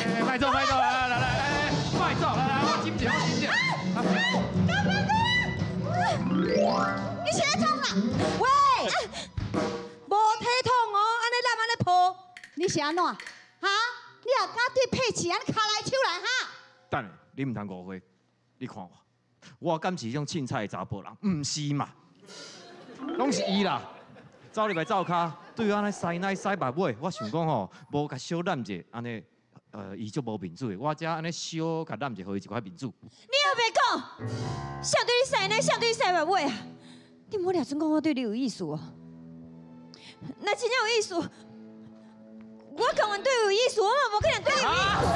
快走，快走，来，快走，来，我金姐，我金姐。 你是在创啥？喂，无体统哦，安尼烂安尼抱，你是安怎？哈？你也敢对佩奇安卡来手来哈？ 等下，你唔通误会，你看我敢是种凊彩的查甫人，唔是嘛？拢是伊啦，走入来走卡，对我安尼塞奶塞目尾，我想讲吼，无甲小揽者安尼，伊就无面子的，我只安尼小甲揽者，互伊一块面子。 你后别讲，谁对你塞奶，谁对你塞目尾啊？你莫俩真讲我对你有意思哦。那真正有意思，我讲完对我有意思，我嘛无可能对你有意思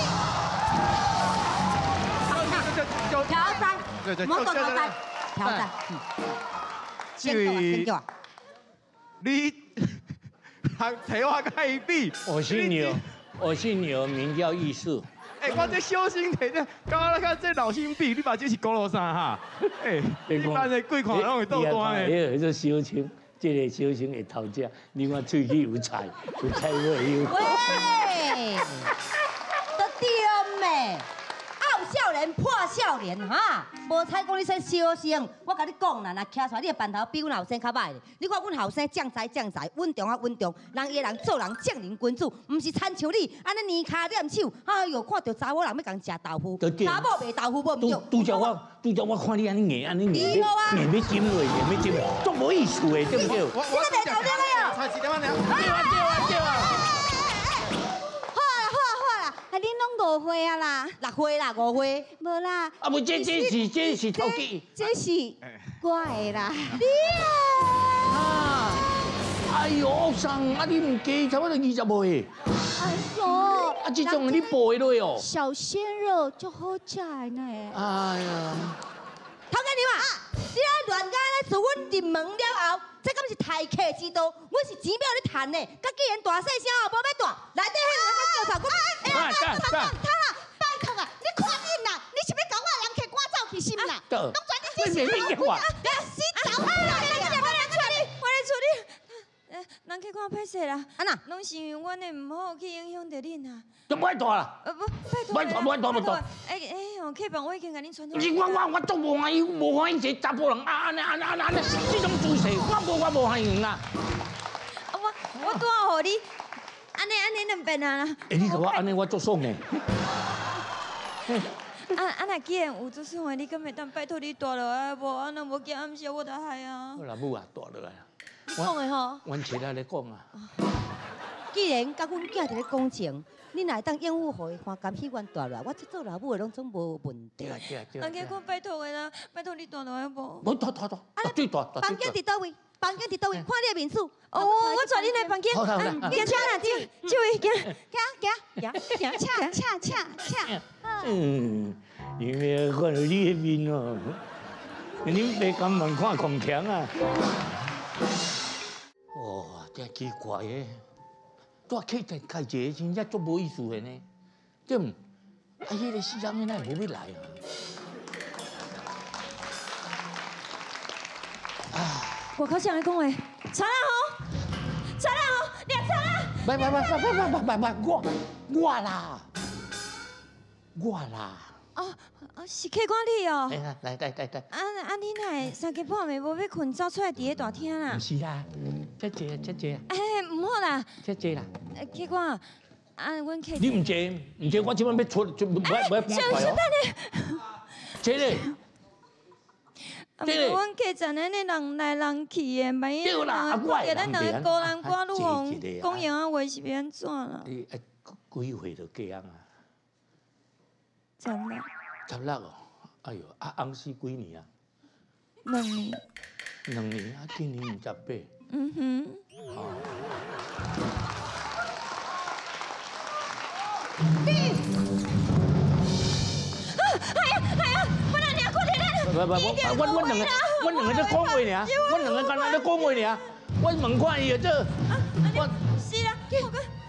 啦。 挑战， 对， 莫讲挑战，挑战。 这位，你提我甲伊比， 我姓牛，我姓牛，名叫艺术。 我这小心提这，跟我看这老心比，你把这是高楼山哈。一般的贵款拢会倒端的。 这小青，这个小青会偷食，你看喙齿有菜，有菜味有。 喂，都对咩？傲少年破少年哈，无采讲你说小生，我甲你讲啦，若徛出来你的班头比阮后生较歹。你看阮后生将才将才，稳重啊稳重，人伊人做人正人君子，毋是参像你安尼黏骹念手，哎哟，看到查某人要共食豆腐，查某卖豆腐无毋对。 拄则我看你安尼硬，安尼硬要尖落，硬要尖落，足无意思的，对不对？ 我在头点了哟。 才几点了？ 对啊！ 啊，恁拢5岁啊啦 6岁啦，5岁。 无啦。 啊不，这是头家。 这是我的啦。 你啊！ 哎呦，生啊你唔加，差不多20岁。 哎呦， 啊，这种你背落哦。 小鲜肉就好食呢。 哎呀， 头家娘啊，你啊乱讲咧，自阮入门了后，这敢是抬客之道？阮是钱要你赚的，甲既然大细声哦，无要大，内底迄个叫啥？拜托啊！你看紧啦，你是要搞我人客赶走去是毋啦？拢全你这是我死走开啦！ 我来处理。人客看歹势啦， 安那？ 拢是因为阮的唔好去影响到恁啊。 都不爱大啦。 不，拜托。客房我已经甲恁传好。 不是我足无欢喜，无欢喜一个查甫人啊安尼，这种姿势我无欢喜啦。 我拄好互你，安尼两边啊啦。 你甲我安尼我足爽的。 若既然有做爽的，你敢会当拜托你大落来无？安若无惊暗时我就害啊。 好啦，母啊，大落来。 讲的吼。 阮起来咧讲啊。 既然甲阮囝伫咧讲情，你若会当养护互伊看甘喜欢大落，我这做老母的拢总无问题。 人家看拜托的啦，拜托你大落来无？ 无大，最大。 房间伫倒位？房间伫倒位？看你的面子。 哦，我带恁来房间。 好， 行车啦，这位行。 恰。 因为看到你的面哦，恁爸敢慢看空强啊。哦，真奇怪诶。带客人开一个真正足无意思的呢，对唔？迄个死人哪会无要来啊？ 我靠，谁来讲话？查啦吼，你查啦！ 我啦。 是客官你哦。 来。 你哪会三更半暝无要困，走出来伫个大厅啦？ 不是啦，遮济。 唔好啦。 遮济啦。 客官，阮客。 你唔济，我即摆要出，就不要搬出来哦。这个。 阮客站安尼人来人去的，万一人看见咱两个孤男寡女红讲闲话话是要安怎啦？ 你几岁就嫁人啊？16哦，哎呦，翁死几年啊 ？2年。 2年啊，今年58。 嗯哼。系啊，我两年过年了。 阮两个在讲话尔，阮两个刚才在讲话尔，我问看伊啊，这我是啦，叫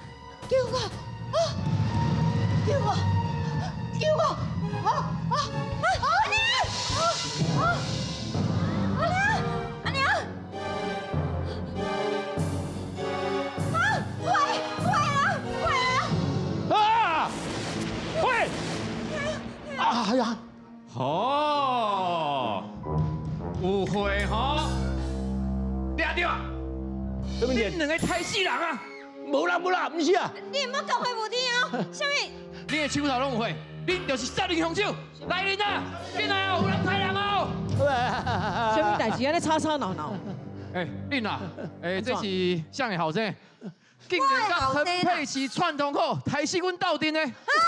我，阿娘， 啊！ 哎呀， 哦，有会吼，抓着啊！ 什么恁两个太死人啊！ 无啦，不是啊。 你唔好讲话无听哦，啥物？ 恁的手头拢有血，恁就是杀人凶手。来人啊！进来哦，有人杀人哦！ 什么代志安尼吵吵闹闹？ 哎，恁啊，这是谁的后生？竟然甲陈佩琪串通好，杀死阮斗阵的。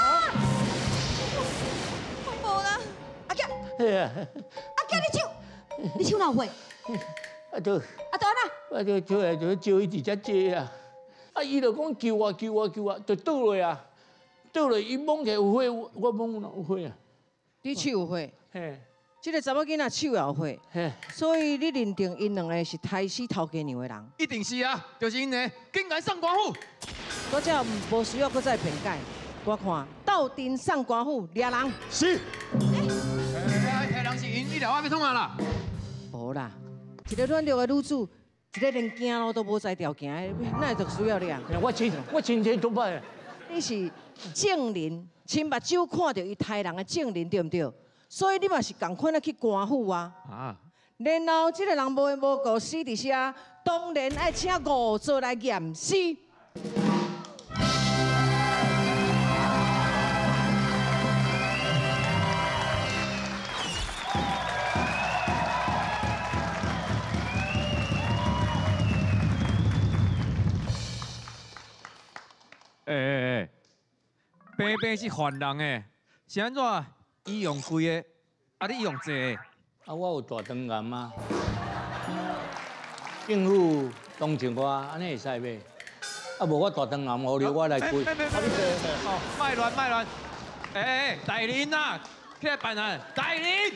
无啦， 阿杰， 哎呀， 阿杰，你手哪有血？ 啊就啊，大安就招伊直接接啊！啊，伊就讲救我，就倒落啊，倒落伊摸起来有血，我摸哪有血啊？ 你手有血， 嘿， 这个查某囡仔手也有血， 嘿， 所以你认定因两个是杀死头家娘的人， 一定是啊，就是因呢，竟然上官府。 我这无需要搁再辩解。我看斗阵上官府抓人， 是。 哎，人是因，你条我要创啊啦。 无啦，一个软弱的女子，一个连行路都无才调行的，哪会就需要抓？ 我亲戚都歹啊。 你是证人，亲目睭看到伊杀人的证人，对不对？所以你嘛是共款啊去官府啊。 啊， 然后这个人无缘无故死伫遐，当然爱请五座来验尸。 白白是犯人诶，是安怎？伊用贵的，啊你用济的？ 啊，我有大肠癌啊。政府同情我，安尼会使袂？啊，無我大肠癌，互你我來跪。 哦，卖亂！哎，大林呐，起来办案，大林。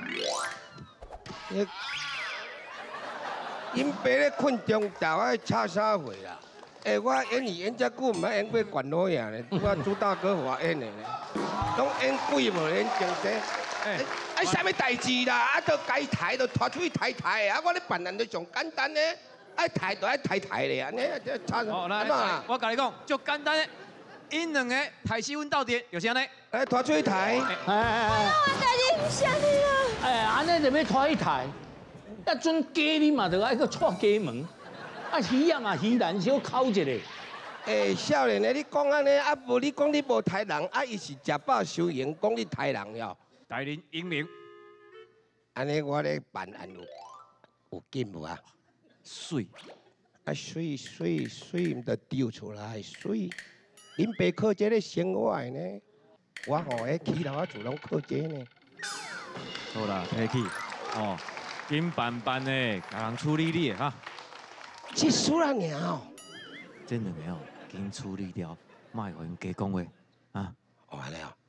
因爸咧困中昼爱吵啥货啦？我演戏演遮久，毋捌演过管老爷咧，我朱大哥互我演的咧，拢演鬼无演正经。啥物代志啦？啊，都该抬就拖出去抬，啊，我咧办案就上简单咧，爱抬就爱抬咧，安尼这差啥？ 哦，来，我甲你讲，足简单诶，因两个杀死阮斗阵，就是安尼。 来拖出去抬。 我代志唔想你啦。 哎，安尼就要拖去抬，啊，准鸡你嘛，就爱去踹鸡门。啊，鱼啊嘛，鱼燃烧烤一下。 少年的，你讲安尼，啊无你讲你无抬人，啊伊是食饱收营，讲你抬人了。 大林英明， 安尼我咧办案有紧无啊？ 水， 啊水，毋得丢出来水。恁爸靠这个生活的呢，我吼迄起楼厝拢靠这呢。 好啦，提起，哦，紧办的，甲人处理你的哈。 一输啦尔哦。 这两个哦，紧处理掉，莫互因加讲话啊。 哦，安尼哦。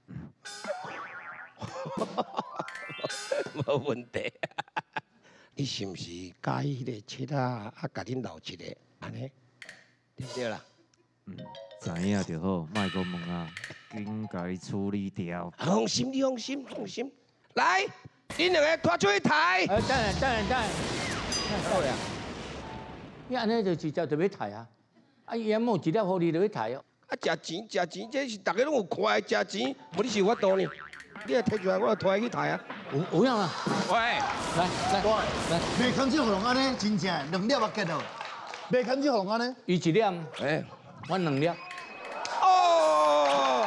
无问题。你是毋是介意迄个切啊？啊，甲恁留一个，安尼对不对啦？ 知影就好，莫阁问啊，紧甲伊处理掉。 放心，你放心。来，恁两个拖出去抬。 等下， 好呀。 你安尼就直接就要抬啊！啊，伊还冇一粒互你就要抬哦。 啊，食钱，这是大家拢有看的，食钱，无你是法度呢。你来摕出来，我拖去抬啊。 有影啊！ 喂， 来， 卖空子互人安尼，真正2粒也结哦。卖空子互人安尼， 伊1粒，我2粒。 哦。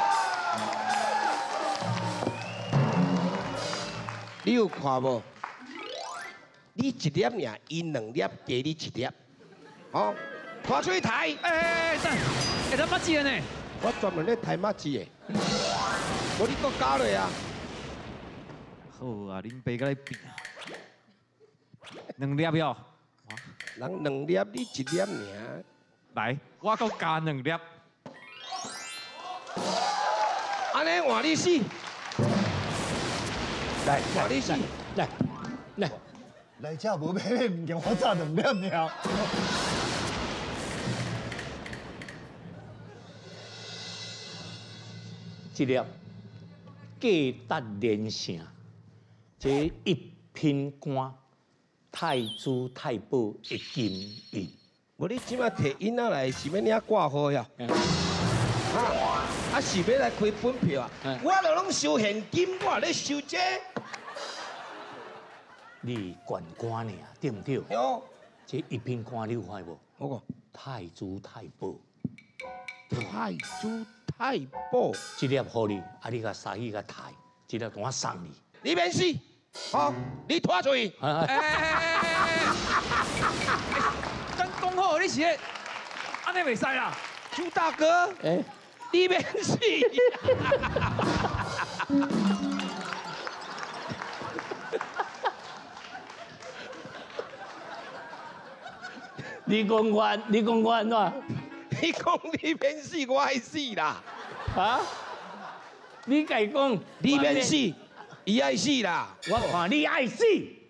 你有看无？你1粒尔，伊2粒，加你1粒。哦，拖出去抬。 等，会当捌字呢？ 我专门咧抬马子的，无你搁加落啊。 好啊，恁爸甲你比啊，2粒哟。 人2粒，你1粒尔。 来，我搁加2粒。 安尼换你死。来，换你死。 来， 来遮无买的物件，我炸2粒尔。 1粒价值连城，这一品官太子太保的金印。 无你即摆摕囡仔来，是要领挂号呀？啊！ 啊是要来开本票啊，我就拢收现金，我咧收这。 你管官呢，对唔对？ 哟， 这一品官你有看无？ 我讲太子太保， 太子太保， 这粒互你，啊你甲杀去甲抬，这粒我送你。 你免死，好，你拖出去。 咱讲好你是，安尼袂使啦。 朱大哥，你免死。 你讲我安怎？ 你讲你免死，我爱死啦。 啊？你家讲你免死，伊爱死啦。 我看你爱死。